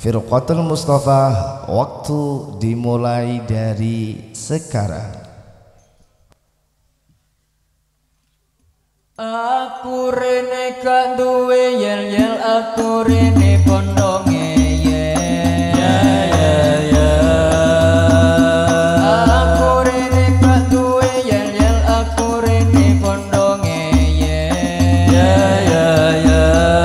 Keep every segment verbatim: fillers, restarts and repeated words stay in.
Firqatul Mustafa, waktu dimulai dari sekarang. Aku rene gak duwe yel-yel, aku rene pondonge yel ya ya ya. Aku rene gak duwe yel-yel, aku rene pondonge yel ya ya ya.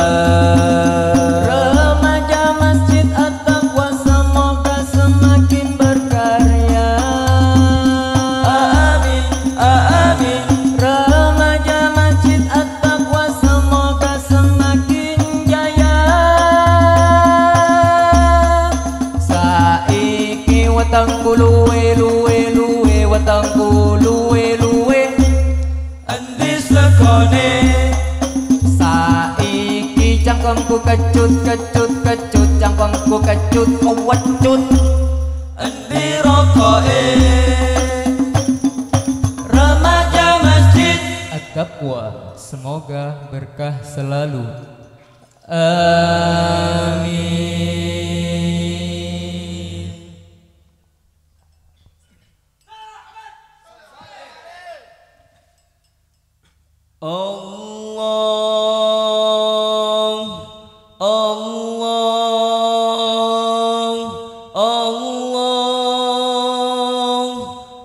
Remaja Masjid At-Taqwa semoga semakin berkarya. Amin amin. Remaja Masjid At-Taqwa semoga semakin jaya. Saiki wetengku luwe luwe luwe, wetengku luwe luwe andis lekone. Saiki cangkemku kecut kecut kecut, cangkemku kecut kewecut endi rokoke. Remaja Masjid At-Taqwa semoga berkah selalu. Amin. Allah Allah Allah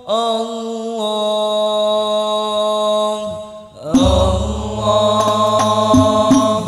Allah Allah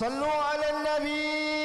sallu ala nabi.